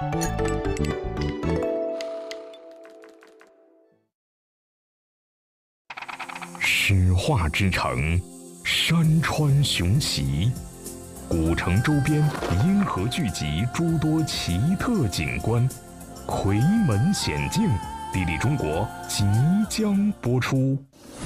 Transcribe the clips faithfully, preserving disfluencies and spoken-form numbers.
诗画之城，山川雄奇，古城周边因何聚集诸多奇特景观？夔门险境，地理中国即将播出。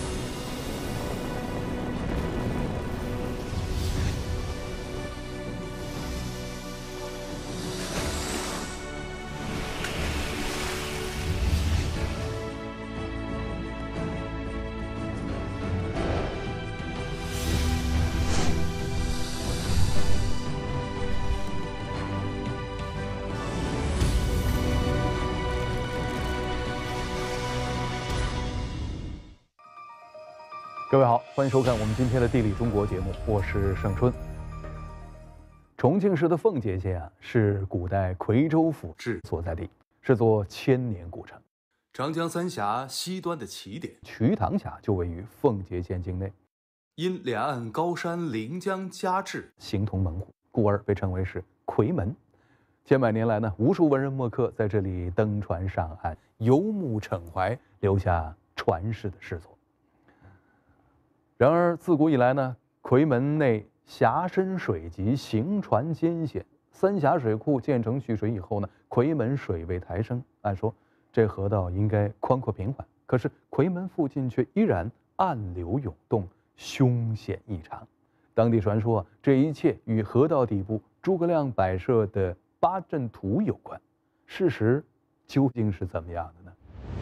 各位好，欢迎收看我们今天的《地理中国》节目，我是盛春。重庆市的奉节县啊，是古代夔州府治所在地，是座千年古城。 长江三峡西端的起点， 瞿塘峡就位于奉节县境内。 因两岸高山临江夹峙， 形同猛虎，故而被称为是夔门。千百年来呢，无数文人墨客在这里登船上岸，游目骋怀，留下传世的诗作。然而，自古以来呢，夔门内峡深水急，行船艰险。三峡水库建成蓄水以后呢，夔门水位抬升，按说这河道应该宽阔平缓，可是夔门附近却依然暗流涌动，凶险异常。当地传说啊，这一切与河道底部诸葛亮摆设的八阵图有关。事实究竟是怎么样的呢？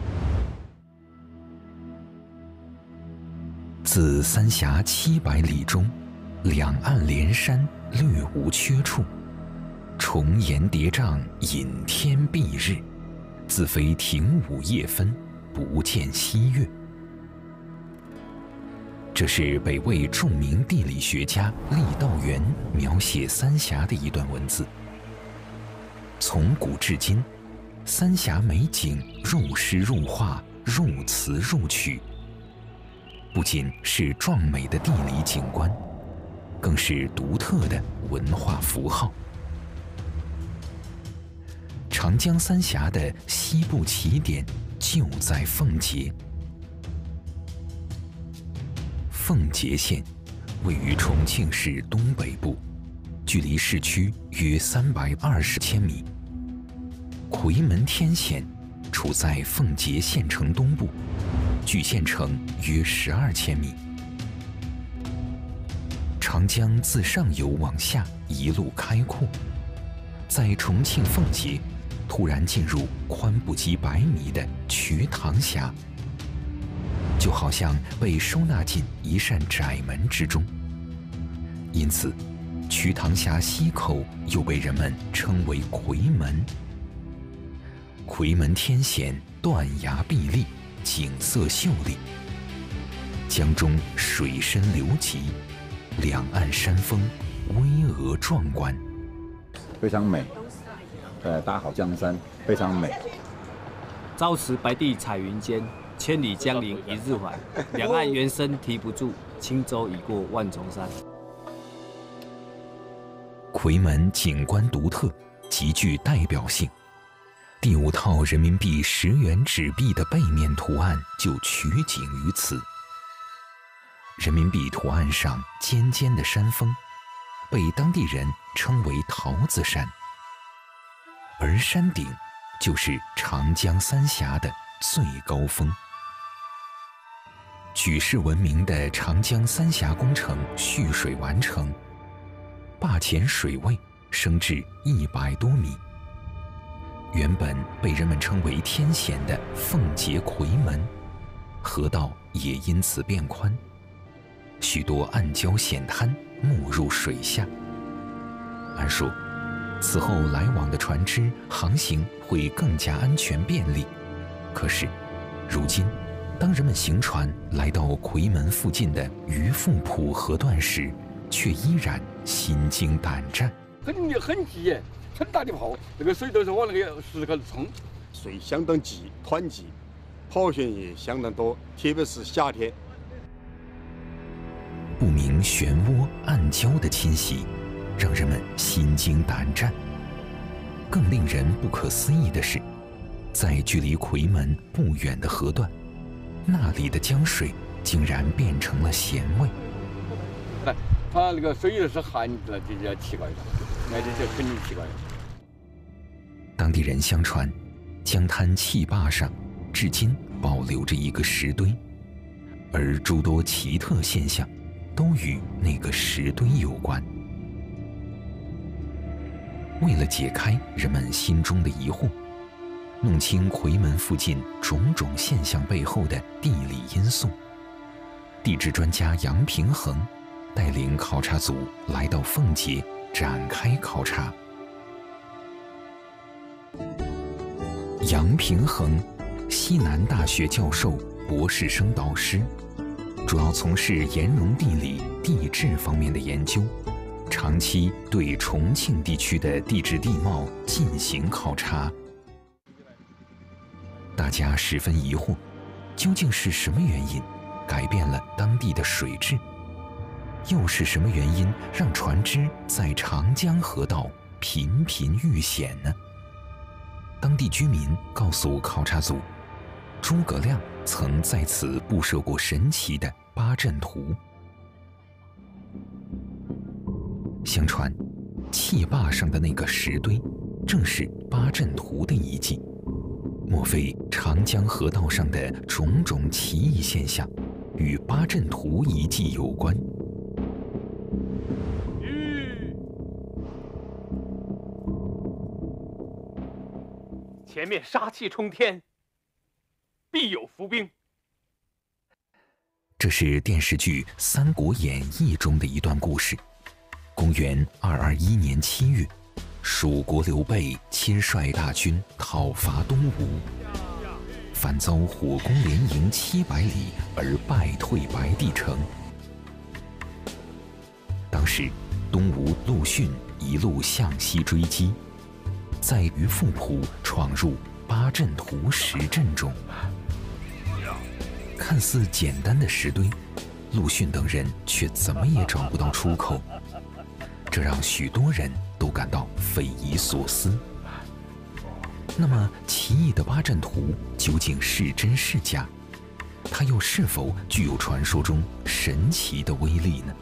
自三峡七百里中，两岸连山，略无缺处。重岩叠嶂，隐天蔽日，自非庭午夜分，不见西月。这是北魏著名地理学家郦道元描写三峡的一段文字。从古至今，三峡美景入诗入画，入词入曲。不仅是壮美的地理景观，更是独特的文化符号。长江三峡的西部起点就在奉节。奉节县位于重庆市东北部，距离市区约三百二十千米。夔门天险处在奉节县城东部，距县城约十二千米。长江自上游往下一路开阔，在重庆奉节突然进入宽不及百米的瞿塘峡，就好像被收纳进一扇窄门之中。因此，瞿塘峡西口又被人们称为夔门。夔门天险断崖壁立，景色秀丽，江中水深流急，两岸山峰巍峨壮观， 非常美。呃，大好江山，非常美。 朝辞白帝彩云间，千里江陵一日还。两岸猿声啼不住，轻舟已过万重山。 夔门景观独特，极具代表性。第五套人民币十元纸币的背面图案就取景于此。人民币图案上尖尖的山峰，被当地人称为桃子山，而山顶就是长江三峡的最高峰。举世闻名的长江三峡工程蓄水完成，坝前水位升至一百多米。原本被人们称为天险的奉节夔门，河道也因此变宽，许多暗礁险滩没入水下。按说，此后来往的船只航行会更加安全便利。可是，如今，当人们行船来到夔门附近的渔父浦河段时，却依然心惊胆战。 很很急耶！很大的泡，那个水都是往那个石头冲， 水相当急，湍急，泡旋也相当多，特别是夏天。 不明漩涡、暗礁的侵袭，让人们心惊胆战。 更令人不可思议的是，在距离夔门不远的河段，那里的江水竟然变成了咸味。 哎，它那个水是咸的，这就奇怪了，那这就肯定奇怪了。 当地人相传，江滩气坝上至今保留着一个石堆，而诸多奇特现象都与那个石堆有关。为了解开人们心中的疑惑，弄清夔门附近种种现象背后的地理因素，地质专家杨平衡带领考察组来到奉节展开考察。杨平衡，西南大学教授、博士生导师，主要从事岩溶地理、地质方面的研究，长期对重庆地区的地质地貌进行考察。大家十分疑惑，究竟是什么原因改变了当地的水质？又是什么原因让船只在长江河道频频遇险呢？当地居民告诉考察组，诸葛亮曾在此布设过神奇的八阵图。相传，气坝上的那个石堆，正是八阵图的遗迹。莫非长江河道上的种种奇异现象，与八阵图遗迹有关？ 前面杀气冲天，必有伏兵。 这是电视剧《三国演义》中的一段故事。公元二二一年七月，蜀国刘备亲率大军讨伐东吴，反遭火攻连营七百里而败退白帝城。当时，东吴陆逊一路向西追击，在于富浦闯入八阵图石阵中。看似简单的石堆，陆逊等人却怎么也找不到出口，这让许多人都感到匪夷所思。那么，奇异的八阵图究竟是真是假？它又是否具有传说中神奇的威力呢？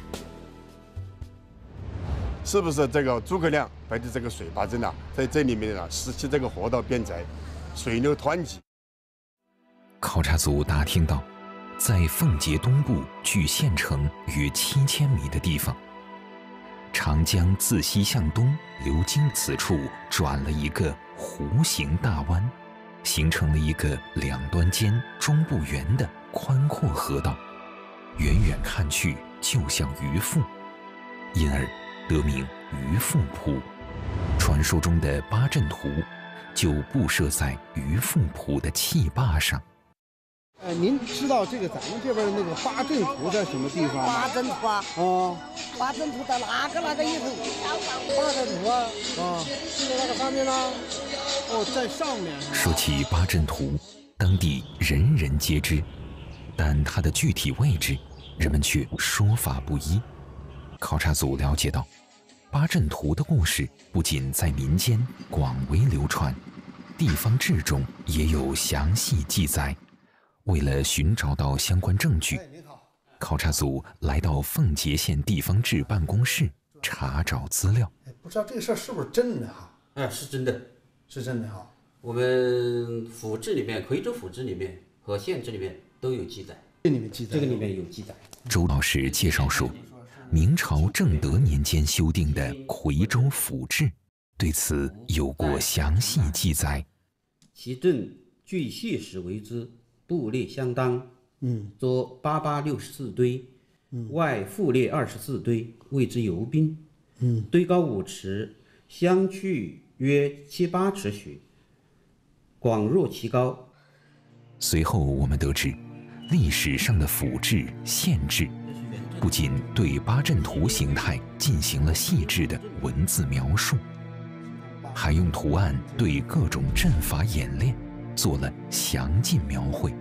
是不是这个诸葛亮摆的这个水八阵啊，在这里面呢，使其这个河道变窄，水流湍急？ 考察组打听到，在奉节东部距县城约七千米的地方，长江自西向东流经此处，转了一个弧形大弯，形成了一个两端尖、中部圆的宽阔河道，远远看去就像鱼腹，因而得名鱼腹浦。传说中的八阵图就布设在鱼腹浦的气坝上。 呃，您知道这个咱们这边的那个八阵图在什么地方吗？ 八阵图啊， 哦， 八阵图在哪个那个里头？ 八阵图啊，啊，在那个上面呢？哦，在上面。 说起八阵图，当地人人皆知，但它的具体位置，人们却说法不一。考察组了解到，八阵图的故事不仅在民间广为流传，地方志中也有详细记载。为了寻找到相关证据，考察组来到奉节县地方志办公室查找资料。 不知道这个事儿是不是真的哈？ 哎，是真的， 是真的哈。 我们府志里面，夔州府志里面和县志里面都有记载。 这里面记载， 这个里面有记载。 周老师介绍说，明朝正德年间修订的夔州府志对此有过详细记载。 其镇据系史为之，部列相当， 嗯， 作八八六十四堆，嗯，外复列二十四堆，谓之游滨， 嗯， 堆高五尺，相距约七八尺许，广若其高。 随后我们得知，历史上的府志、县志，不仅对八阵图形态进行了细致的文字描述，还用图案对各种阵法演练做了详尽描绘。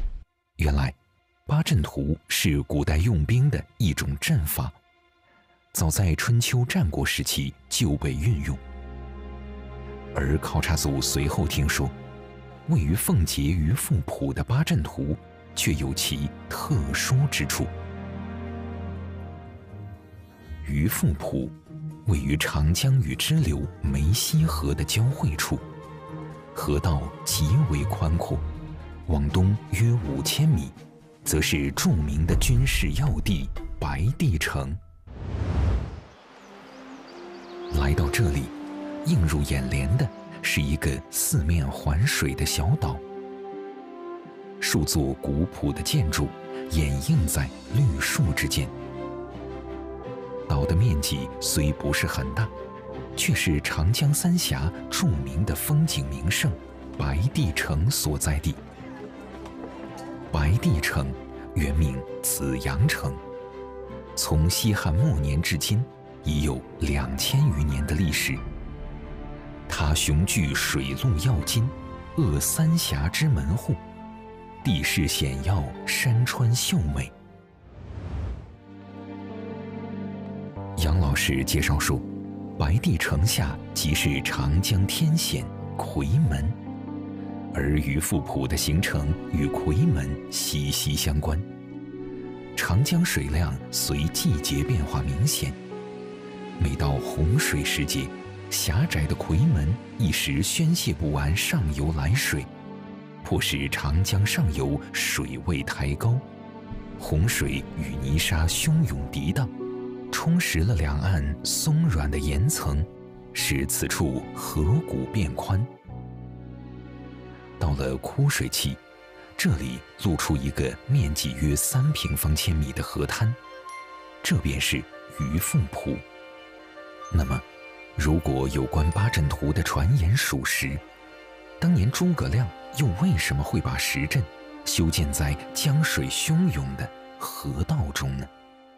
原来，八阵图是古代用兵的一种阵法， 早在春秋战国时期就被运用。而考察组随后听说，位于奉节于富浦的八阵图却有其特殊之处。于富浦位于长江与支流梅溪河的交汇处，河道极为宽阔，往东约五千米，则是著名的军事要地白帝城。来到这里，映入眼帘的是一个四面环水的小岛，数座古朴的建筑掩映在绿树之间。岛的面积虽不是很大，却是长江三峡著名的风景名胜白帝城所在地。白帝城原名紫阳城，从西汉末年至今已有两千余年的历史。它雄踞水陆要津，扼三峡之门户，地势险要，山川秀美。杨老师介绍说，白帝城下即是长江天险夔门，而于富浦的形成与夔门息息相关。长江水量随季节变化明显，每到洪水时节，狭窄的夔门一时宣泄不完上游来水，迫使长江上游水位抬高，洪水与泥沙汹涌涤荡，充实了两岸松软的岩层，使此处河谷变宽。到了枯水期，这里露出一个面积约三平方千米的河滩，这便是于富浦。那么，如果有关八阵图的传言属实，当年诸葛亮又为什么会把石阵修建在江水汹涌的河道中呢？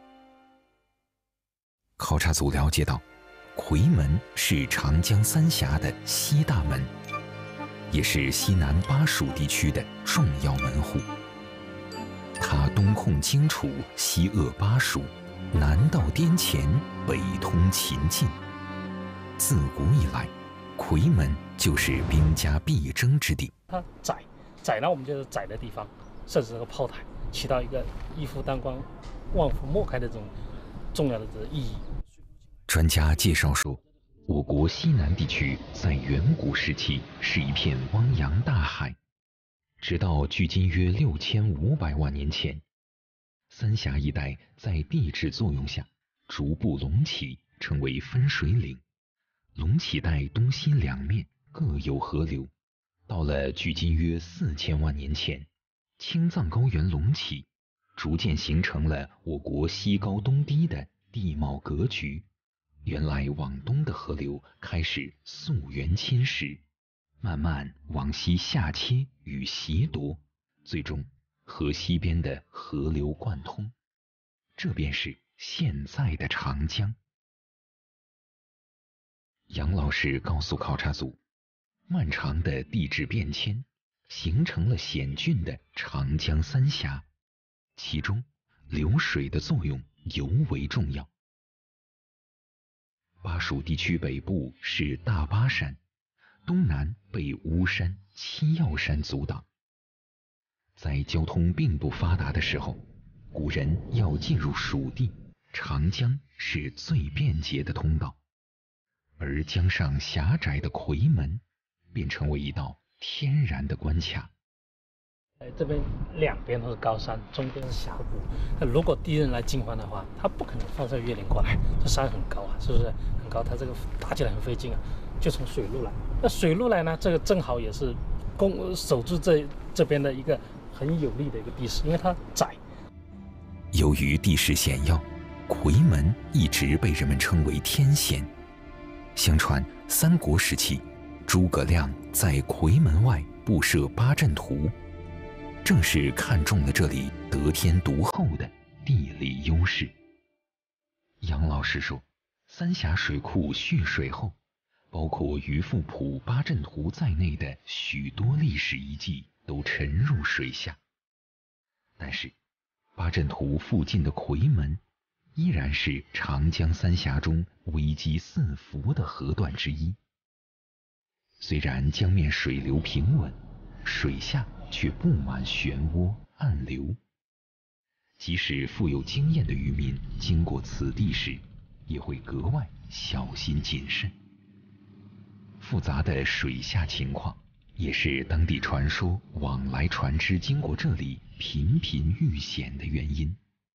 考察组了解到，夔门是长江三峡的西大门，也是西南巴蜀地区的重要门户。它东控荆楚，西扼巴蜀，南到滇黔，北通秦晋。自古以来，夔门就是兵家必争之地。 它窄，窄呢我们就是窄的地方，设置这个炮台，起到一个一夫当关、万夫莫开的这种重要的这个意义。 专家介绍说，我国西南地区在远古时期是一片汪洋大海，直到距今约六千五百万年前，三峡一带在地质作用下逐步隆起，成为分水岭。隆起带东西两面各有河流，到了距今约四千万年前，青藏高原隆起，逐渐形成了我国西高东低的地貌格局。原来往东的河流开始溯源侵蚀，慢慢往西下切与袭夺，最终和西边的河流贯通，这便是现在的长江。杨老师告诉考察组，漫长的地质变迁形成了险峻的长江三峡，其中流水的作用尤为重要。巴蜀地区北部是大巴山，东南被巫山、七曜山阻挡。在交通并不发达的时候，古人要进入蜀地，长江是最便捷的通道，而江上狭窄的夔门便成为一道天然的关卡。 这边两边都是高山，中间是峡谷。那如果敌人来进犯的话，他不可能放射月亮过来，这山很高啊，是不是很高？他这个打起来很费劲啊，就从水路来。那水路来呢，这个正好也是攻守住这这边的一个很有利的一个地势，因为它窄。 由于地势险要，夔门一直被人们称为天险。相传三国时期，诸葛亮在夔门外布设八阵图，正是看中了这里得天独厚的地理优势。杨老师说，三峡水库蓄水后，包括于富浦八阵图在内的许多历史遗迹都沉入水下。但是八阵图附近的夔门依然是长江三峡中危机四伏的河段之一。虽然江面水流平稳，水下却布满漩涡暗流。即使富有经验的渔民经过此地时，也会格外小心谨慎。复杂的水下情况，也是当地传说往来船只经过这里频频遇险的原因。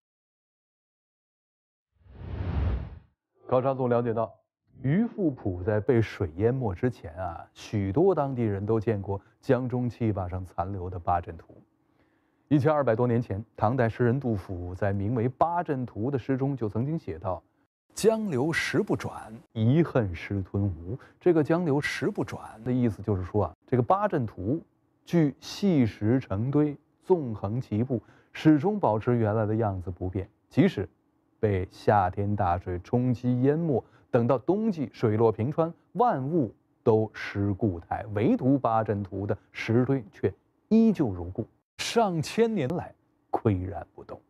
考察组了解到，渔父浦在被水淹没之前啊，许多当地人都见过江中气坝上残留的八阵图。一千二百多年前，唐代诗人杜甫在名为《八阵图》的诗中就曾经写道：“江流石不转，遗恨失吞吴。”这个“江流石不转”的意思就是说啊，这个八阵图据细石成堆，纵横齐布，始终保持原来的样子不变，即使被夏天大水冲击淹没，等到冬季水落平川，万物都失故态，唯独八阵图的石堆却依旧如故，上千年来岿然不动。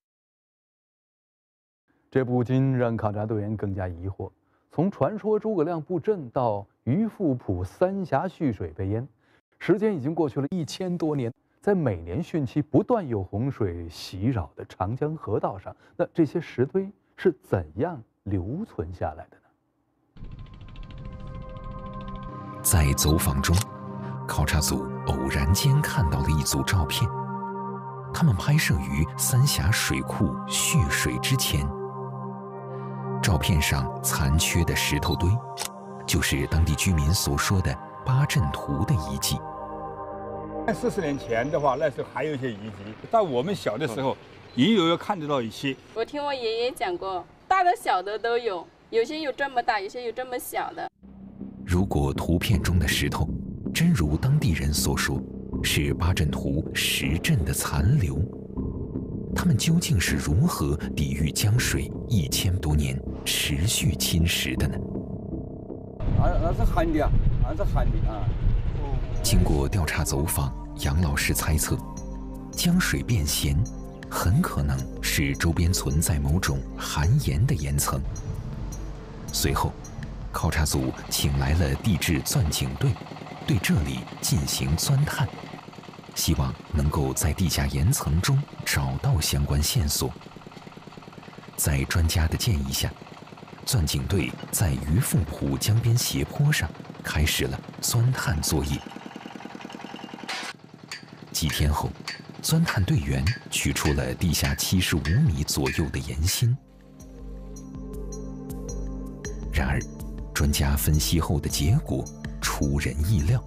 这不禁让考察队员更加疑惑：从传说诸葛亮布阵到渔父浦三峡蓄水被淹，时间已经过去了一千多年。在每年汛期不断有洪水袭扰的长江河道上，那这些石堆是怎样留存下来的呢？ 在走访中，考察组偶然间看到了一组照片，他们拍摄于三峡水库蓄水之前。照片上残缺的石头堆，就是当地居民所说的八阵图的遗迹。 四十年前的话，那时候还有一些遗迹，到我们小的时候，隐隐约约看得到一些。 我听我爷爷讲过，大的小的都有，有些有这么大，有些有这么小的。 如果图片中的石头真如当地人所说，是八阵图石阵的残留，他们究竟是如何抵御江水一千多年持续侵蚀的呢？ 啊，那是旱的啊，那是旱的啊。 经过调查走访，杨老师猜测，江水变咸，很可能是周边存在某种含盐的岩层。随后，考察组请来了地质钻井队，对这里进行钻探，希望能够在地下岩层中找到相关线索。在专家的建议下，钻井队在渔父浦江边斜坡上开始了钻探作业。几天后，钻探队员取出了地下七十五米左右的岩芯。然而，专家分析后的结果出人意料。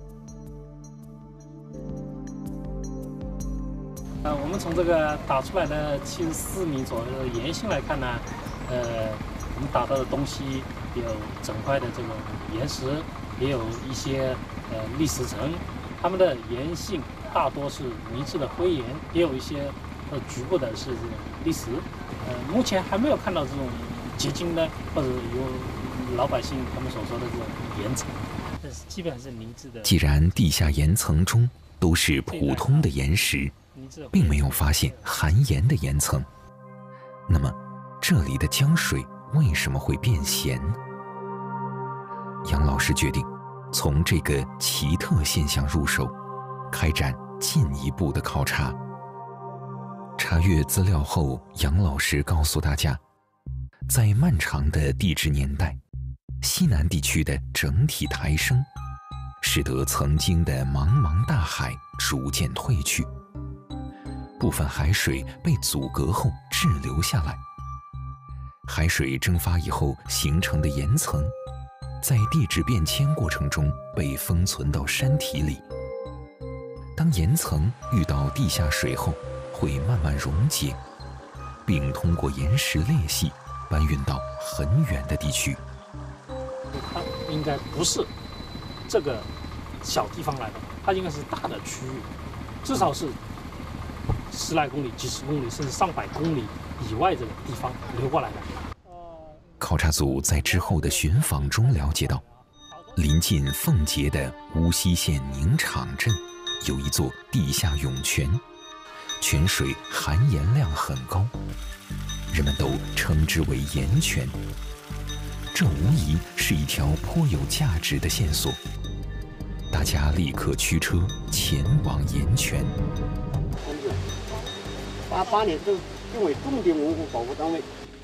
呃，我们从这个打出来的七十四米左右的岩芯来看呢，呃，我们打到的东西有整块的这种岩石，也有一些呃砾石层，它们的岩性大多是泥质的灰岩，也有一些呃局部的是这种砾石。呃，目前还没有看到这种结晶的，或者有老百姓他们所说的这种岩层，但是基本上是泥质的。 既然地下岩层中都是普通的岩石，并没有发现含盐的岩层，那么这里的江水为什么会变咸呢？杨老师决定从这个奇特现象入手，开展进一步的考察。查阅资料后，杨老师告诉大家，在漫长的地质年代，西南地区的整体抬升，使得曾经的茫茫大海逐渐退去，部分海水被阻隔后滞留下来。海水蒸发以后形成的岩层，在地质变迁过程中被封存到山体里。当岩层遇到地下水后，会慢慢溶解，并通过岩石裂隙搬运到很远的地区。 它应该不是这个小地方来的，它应该是大的区域，至少是十来公里、几十公里，甚至上百公里以外这个地方流过来的。 考察组在之后的寻访中了解到，临近奉节的乌溪县宁场镇有一座地下涌泉，泉水含盐量很高。 人们都称之为岩泉。这无疑是一条颇有价值的线索。大家立刻驱车前往岩泉。 八八年就定为重点文物保护单位。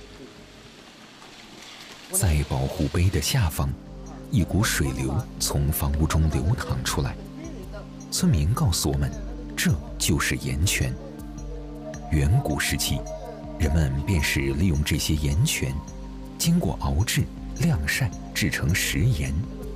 在保护碑的下方，一股水流从房屋中流淌出来。村民告诉我们，这就是岩泉。远古时期，人们便是利用这些岩泉，经过熬制、晾晒制成食盐。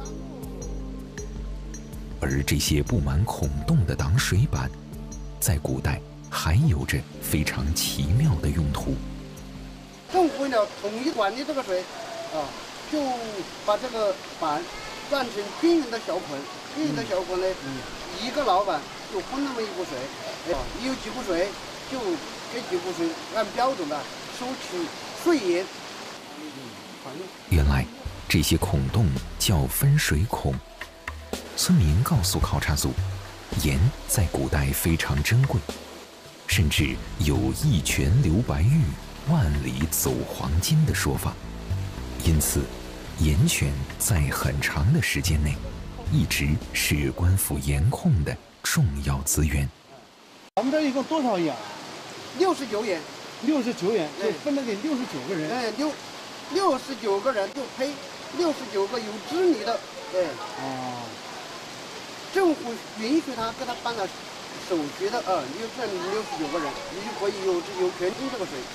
而这些布满孔洞的挡水板，在古代还有着非常奇妙的用途。 政府为了统一管理这个水，啊，就把这个板灌成均匀的小盆，均匀的小盆呢，一个老板就分那么一股水，啊，有几股水就给几股水，按标准的收取税盐。 原来这些孔洞叫分水孔。村民告诉考察组，盐在古代非常珍贵，甚至有一泉流白玉，万里走黄金的说法。因此，盐泉在很长的时间内一直是官府盐控的重要资源。 我们这一共多少盐？ 六十九盐。 六十九盐，就分了给六十九个人。 哎，六六十九个人就配六十九个有资历的，哎。哦。政府允许他给他办了手续的，呃，你就这六十九个人，你就可以有有权用这个水。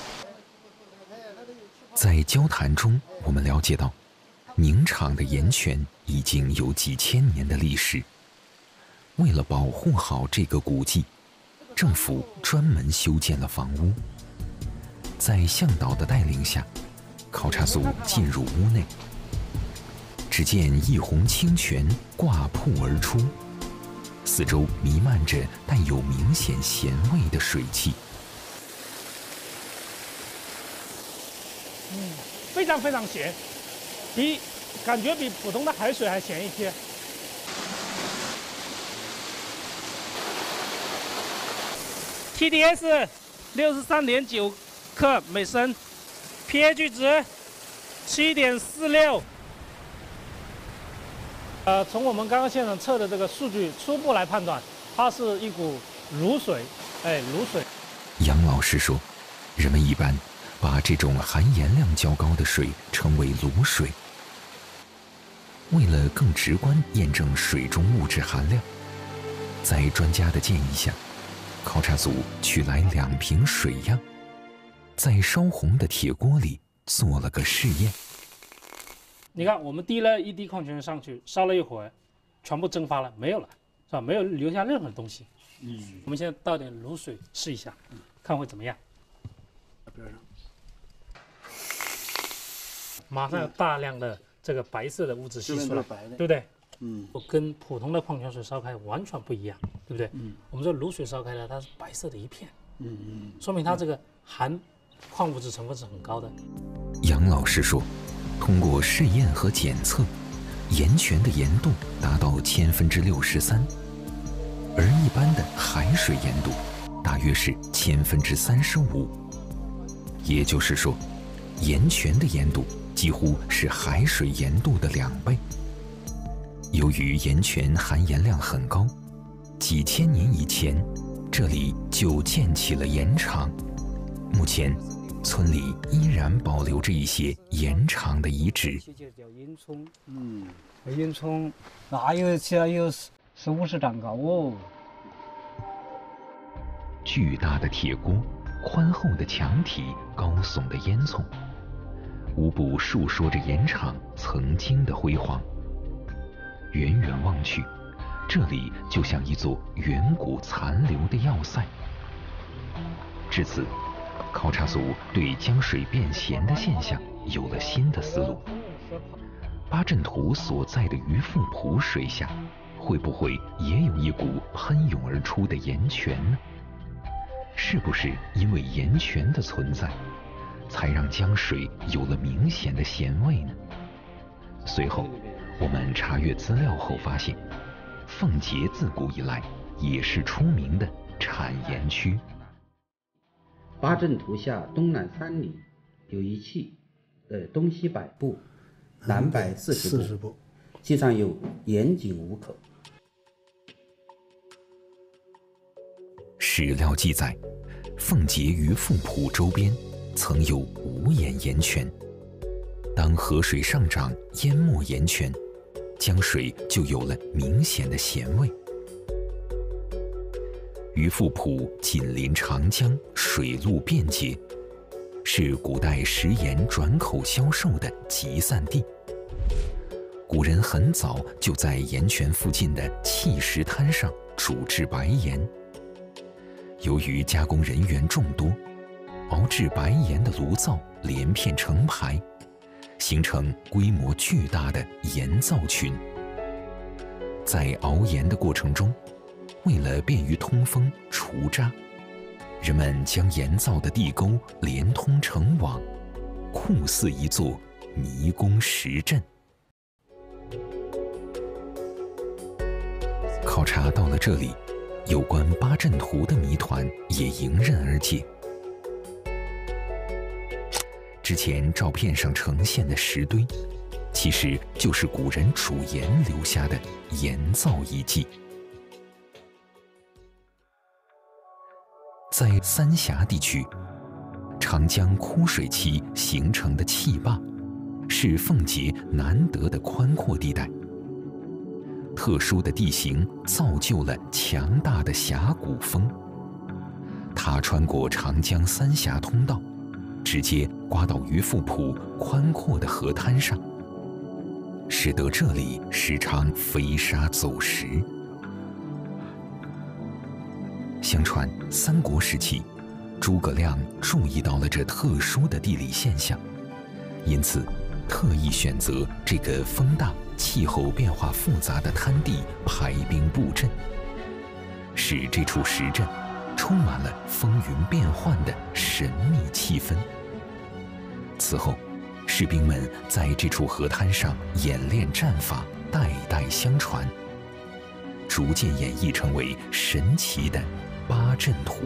在交谈中，我们了解到，宁厂的盐泉已经有几千年的历史。为了保护好这个古迹，政府专门修建了房屋。在向导的带领下，考察组进入屋内，只见一泓清泉挂瀑而出。四周弥漫着带有明显咸味的水汽。 嗯，非常非常咸，比感觉比普通的海水还咸一些。T D S 六十三点九克每升 ，pH 值七点四六。呃，从我们刚刚现场测的这个数据初步来判断，它是一股卤水，哎，卤水。 杨老师说，人们一般把这种含盐量较高的水称为卤水。为了更直观验证水中物质含量，在专家的建议下，考察组取来两瓶水样，在烧红的铁锅里做了个试验。 你看，我们滴了一滴矿泉水上去，烧了一会儿，全部蒸发了，没有了，是吧？没有留下任何东西。嗯，我们现在倒点卤水试一下，看会怎么样。边上，马上有大量的这个白色的物质析出来，对不对？嗯，跟普通的矿泉水烧开完全不一样，对不对？嗯，我们这卤水烧开了，它是白色的一片。嗯嗯，说明它这个含矿物质成分是很高的。 杨老师说，通过试验和检测，盐泉的盐度达到千分之六十三，而一般的海水盐度大约是千分之三十五。也就是说，盐泉的盐度几乎是海水盐度的两倍。由于盐泉含盐量很高，几千年以前，这里就建起了盐场。目前，村里依然保留着一些盐场的遗址。 这就叫烟囱，嗯，烟囱那有起来有四五十丈高哦。 巨大的铁锅，宽厚的墙体，高耸的烟囱，无不述说着盐场曾经的辉煌。远远望去，这里就像一座远古残留的要塞。至此，考察组对江水变咸的现象有了新的思路。八阵图所在的鱼腹浦水下，会不会也有一股喷涌而出的盐泉呢？是不是因为盐泉的存在，才让江水有了明显的咸味呢？随后，我们查阅资料后发现，奉节自古以来也是出名的产盐区。 八阵图下东南三里有一气，呃，东西百步，南北四十步， 四十步， 其上有严井五口。 史料记载，奉节于富浦周边曾有五眼盐泉，当河水上涨淹没盐泉，江水就有了明显的咸味。于富浦紧邻长江，水陆便捷，是古代食盐转口销售的集散地。古人很早就在盐泉附近的砌石滩上煮制白盐。由于加工人员众多，熬制白盐的炉灶连片成排，形成规模巨大的盐灶群。在熬盐的过程中，为了便于通风除渣，人们将盐灶的地沟连通成网，酷似一座迷宫石阵。考察到了这里，有关八阵图的谜团也迎刃而解。之前照片上呈现的石堆，其实就是古人煮盐留下的盐灶遗迹。在三峡地区，长江枯水期形成的气坝，是奉节难得的宽阔地带。特殊的地形造就了强大的峡谷风，它穿过长江三峡通道，直接刮到于富浦宽阔的河滩上，使得这里时常飞沙走石。相传三国时期，诸葛亮注意到了这特殊的地理现象，因此特意选择这个风大、气候变化复杂的滩地排兵布阵，使这处石阵充满了风云变幻的神秘气氛。此后，士兵们在这处河滩上演练战法，代代相传，逐渐演绎成为神奇的八阵图。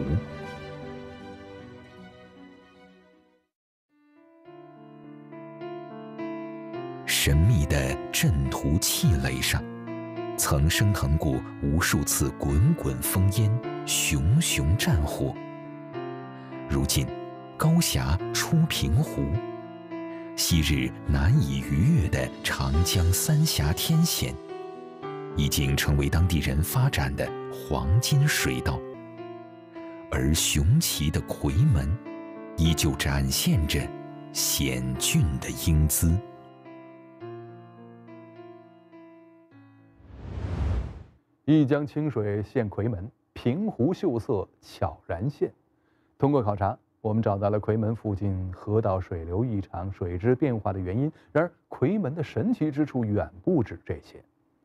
神秘的阵图气垒上，曾升腾过无数次滚滚烽烟、熊熊战火。如今，高峡出平湖，昔日难以逾越的长江三峡天险，已经成为当地人发展的黄金水道。而雄奇的夔门，依旧展现着险峻的英姿。 一江清水现夔门，平湖秀色悄然现。通过考察，我们找到了夔门附近河道水流异常、水质变化的原因。然而，夔门的神奇之处远不止这些。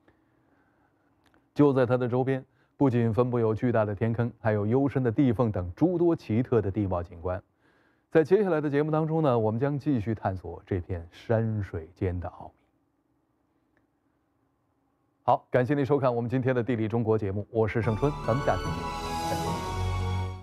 就在它的周边，不仅分布有巨大的天坑，还有幽深的地缝等诸多奇特的地貌景观。在接下来的节目当中呢，我们将继续探索这片山水间的奥秘。好，感谢您收看我们今天的《地理中国》节目，我是盛春，咱们下期见。